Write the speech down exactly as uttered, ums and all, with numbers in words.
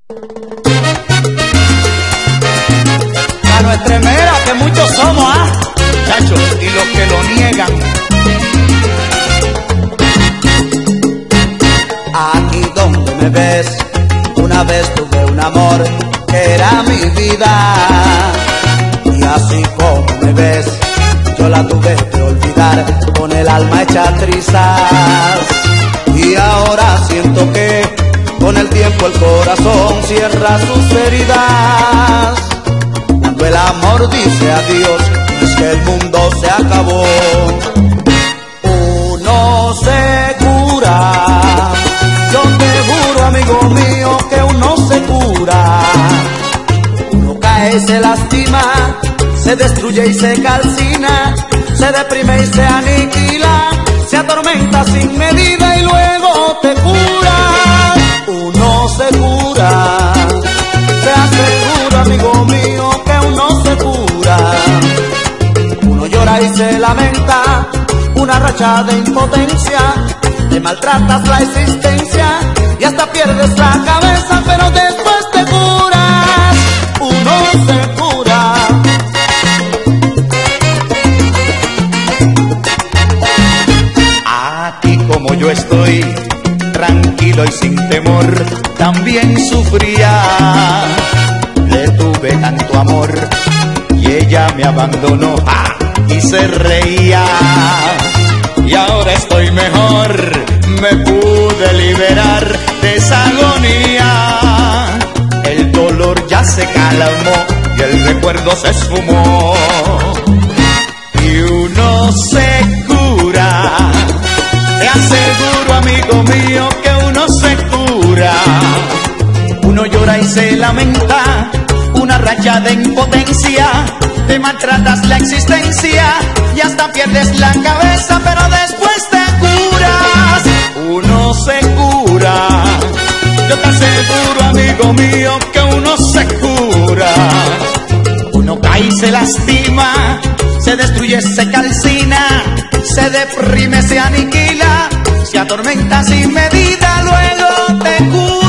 La nuestremera que muchos somos, ah, chachos, y los que lo niegan. Aquí donde me ves, una vez tuve un amor que era mi vida. Y así como me ves, yo la tuve que olvidar con el alma hecha trizas. Y ahora siento que con el tiempo el corazón cierra sus heridas. Cuando el amor dice adiós, no es que el mundo se acabó. Uno se cura, yo te juro, amigo mío, que uno se cura. Uno cae y se lastima, se destruye y se calcina, se deprime y se aniquila, se atormenta sin medida y luego te cura. Uno se cura, te aseguro, amigo mío, que uno se cura. Uno llora y se lamenta, una racha de impotencia, te maltratas la existencia y hasta pierdes la cabeza, pero después te curas. Uno se cura. Aquí como yo estoy, tranquilo y sin temor, también sufría. Le tuve tanto amor y ella me abandonó, ¡ah!, y se reía. Y ahora estoy mejor, me pude liberar de esa agonía. El dolor ya se calmó y el recuerdo se esfumó. Y uno se cura, te aseguro, amigo mío, que uno se cura. Uno llora y se lamenta, una racha de impotencia, te maltratas la existencia y hasta pierdes la cabeza, pero después te curas. Uno se cura, yo te aseguro, amigo mío, que uno se cura. Uno cae y se lastima, se destruye, se calcina, se deprime, se aniquila, se atormenta sin medida, luego te cura.